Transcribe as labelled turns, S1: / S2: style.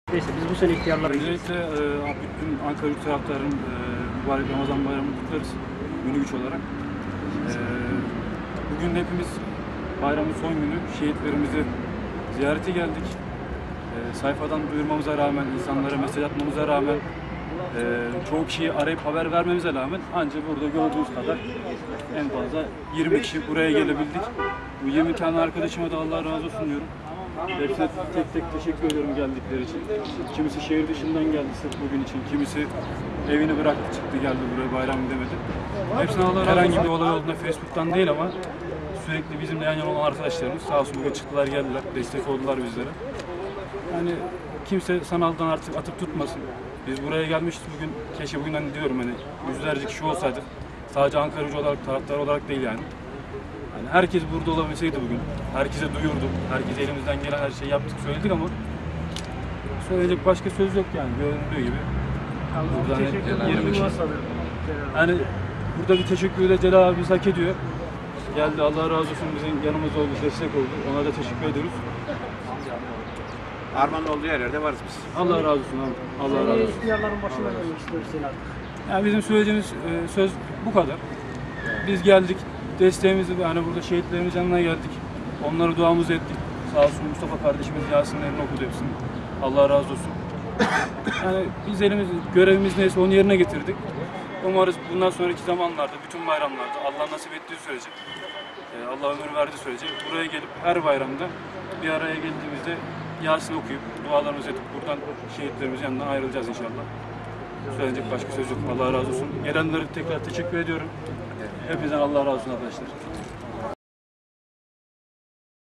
S1: Neyse biz bu sene ihtiyarlara
S2: Öncelikle bütün Ankara Gücü taraftarının mübarek Ramazan bayramını kutlarız. Günü güç olarak. Bugün hepimiz bayramın son günü şehitlerimizi ziyarete geldik. Sayfadan duyurmamıza rağmen, insanlara mesaj atmamıza rağmen, çoğu kişiyi arayıp haber vermemize rağmen ancak burada gördüğünüz kadar en fazla 20 kişi buraya gelebildik. Bu 20 tane arkadaşıma da Allah razı olsun diyorum. Hepsine tek tek teşekkür ediyorum geldikleri için. Kimisi şehir dışından geldi sırf bugün için, kimisi evini bıraktı çıktı geldi buraya bayram demedi. Hepsine Allah razı olsun. Herhangi bir olay olduğunda Facebook'tan değil ama sürekli bizimle yan yana olan arkadaşlarımız sağ olsun bugün çıktılar geldiler, destek oldular bizlere. Yani kimse sanaldan artık atıp tutmasın. Biz buraya gelmişiz bugün, keşke bugün hani diyorum hani yüzlerce kişi olsaydık. Sadece Ankara Gücü olarak, taraftar olarak değil yani. Yani herkes burada olabilseydi bugün. Herkese duyurduk, herkese elimizden gelen her şeyi yaptık, söyledik ama söyleyecek başka söz yok yani göründüğü gibi. Burada 20 kişi. Yani burada bir teşekkür de Celal abimiz hak ediyor. Geldi Allah razı olsun bizim yanımızda oldu, destek oldu. Ona da teşekkür ediyoruz.
S3: Armanın olduğu her yerde varız biz.
S2: Allah razı olsun abi. Allah razı olsun.
S1: İhtiyarların başına gelmek istiyoruz seni artık.
S2: Yani bizim söyleyeceğimiz söz bu kadar. Biz geldik, desteğimizi yani burada şehitlerimizin yanına geldik. Onlara duamızı ettik. Sağ olsun Mustafa kardeşimiz Yasinlerini okudu hepsini. Allah razı olsun. Yani biz görevimiz neyse onu yerine getirdik. Umarız bundan sonraki zamanlarda, bütün bayramlarda Allah nasip ettiği sürece, Allah ömür verdiği sürece buraya gelip her bayramda bir araya geldiğimizde Yasin okuyup, dualarımızı edip buradan şehitlerimizin yanından ayrılacağız inşallah. Söyleyecek başka söz yok. Allah razı olsun. Gelenlere tekrar teşekkür ediyorum. Hepinizden Allah razı olsun arkadaşlar.